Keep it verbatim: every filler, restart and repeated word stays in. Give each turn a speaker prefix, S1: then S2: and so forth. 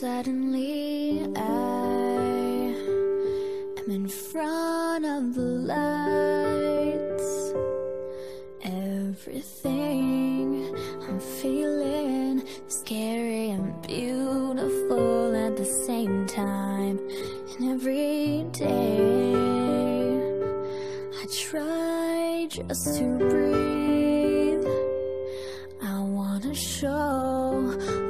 S1: Suddenly I am in front of the lights. Everything I'm feeling scary and beautiful at the same time. And every day I try just to breathe. I wanna show